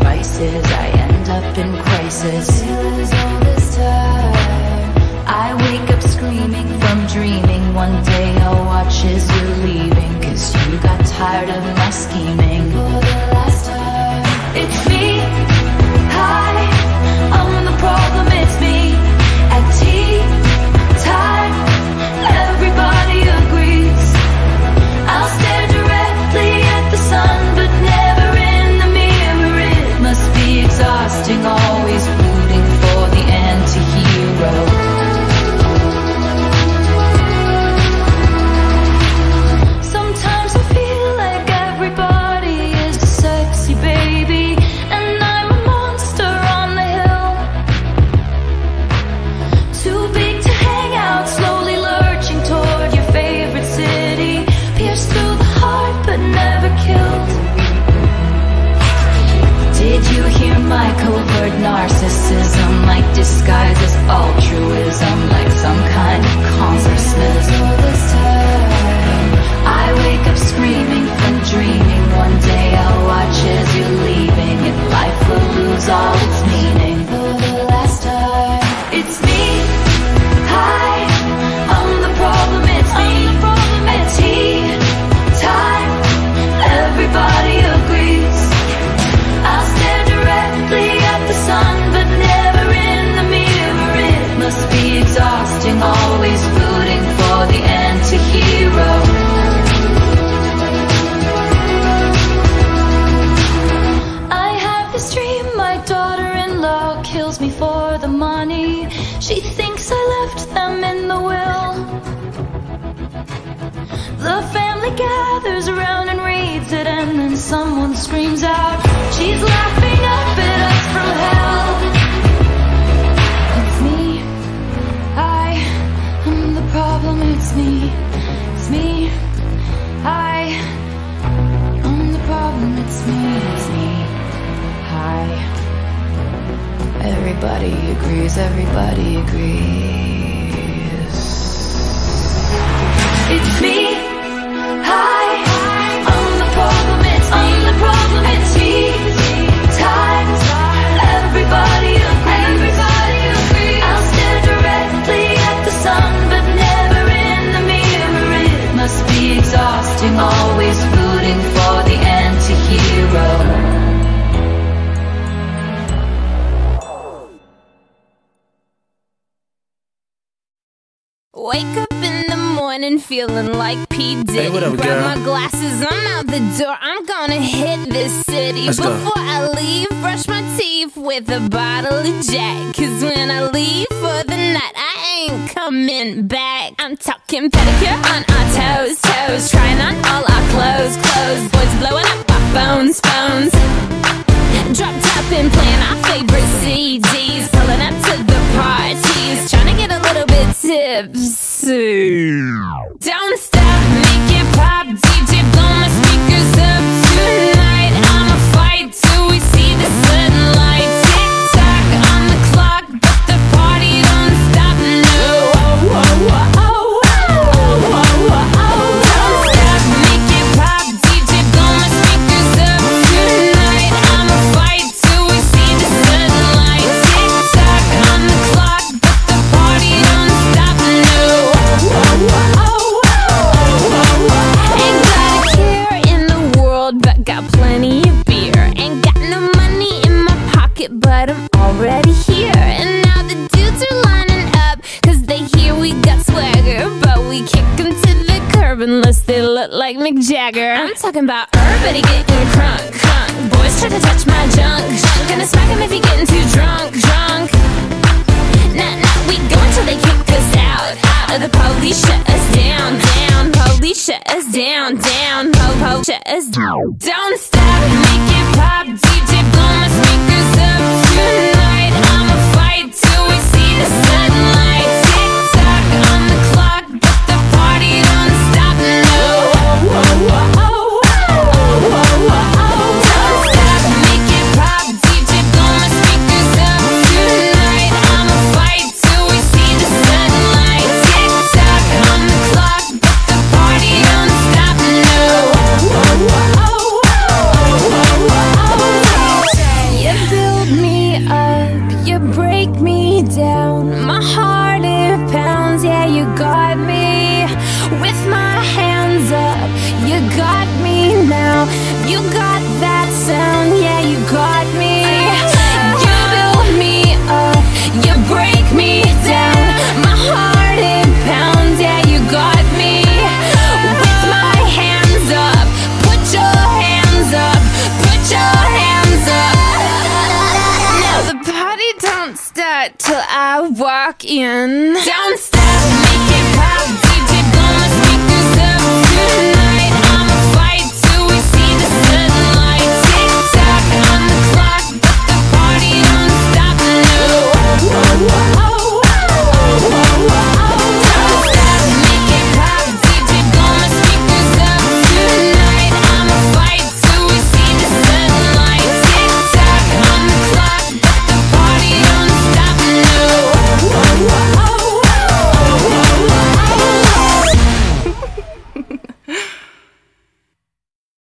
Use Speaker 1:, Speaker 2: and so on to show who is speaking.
Speaker 1: devices, I end up in crisis. Feelings all this time, I wake up screaming from dreaming. One day I'll watch as you're leaving, 'cause you got tired of my scheming. For the last time, it's me. Hi, I'm the problem, it's me. At tea time, everybody agrees. I'll stare directly at the sun, but never in the mirror. It must be exhausting, always rooting for the anti-hero. Sometimes I feel like everybody is a sexy baby, and I'm a monster on the hill. Too big to hang out, slowly lurching toward your favorite city. Pierced through the heart, but never killed. Did you hear my covert narcissism? Like disguise as altruism, like some kind of consciousness. All this time, I wake up screaming from dreaming. One day I'll watch as you're leaving, and life will lose all its meaning. For the last time, it's me. Hi, I'm the problem, it's me. At tea time, everybody agrees. I'll stare directly at the sun, but never in the mirror. It must be exhausting, always rooting for the anti-hero. I have this dream, my daughter-in-law kills me for the money. She thinks I left them in the will. The family gathers around and reads it, and then someone screams out, she's laughing up at us from hell. It's me. I'm the problem, it's me. It's me. I'm the problem, it's me. It's me. Hi. Everybody agrees, everybody agrees. It's me. Hi, I'm the problem, it's me. I'm the problem, it's me. Time, everybody agrees. I'll stare directly at the sun, but never in the mirror. It must be exhausting, always rooting for the anti-hero.
Speaker 2: Wake up in the morning feeling like P. Diddy.
Speaker 3: Hey, what up,
Speaker 2: grab
Speaker 3: girl?
Speaker 2: my glasses, I'm out the door. I'm gonna hit this city.
Speaker 3: Let's go.
Speaker 2: Before I leave, brush my teeth with a bottle of Jack. 'Cause when I leave for the night, I ain't coming back. I'm talking pedicure on our toes, toes. Trying on all our clothes, clothes. Boys blowing up our phones, phones. Drop top and playing our favorite CDs. Pulling up to the parties, trying to get a little bit tipsy. Don't stop, make it pop. DJ, blow my speakers up tonight. I'ma fight till we see the sunlight. Tick tock on the clock, but the party don't stop. No. Don't stop, make it pop. DJ, blow my speakers up tonight. I'ma fight till we see the sunlight. Tick tock on the clock, but the party don't stop. No. Ain't got a care in the world, but got plenty of beer. Ain't got no money in my pocket, but I'm already here. And now the dudes are lining up, 'cause they hear we got swagger. But we kick them to the curb unless they look like Mick Jagger. I'm talking about everybody getting crunk, crunk. Boys try to touch my junk, junk. Gonna smack him if he getting too drunk, drunk. Nah, we go until they kick us out, out. Or the police shut us down, down. Police shut us down, down. Shut us down. Don't stop, make it pop. DJ, blow my speakers up tonight. I'ma fight till we see the sunlight. Tick tock on the clock, but the party don't stop. No. Don't stop, make it pop. DJ, blow my speakers up tonight. I'ma fight till we see the sunlight. Tick tock on the clock, but the party don't stop. No. till I walk in. Don't stop, make it pop.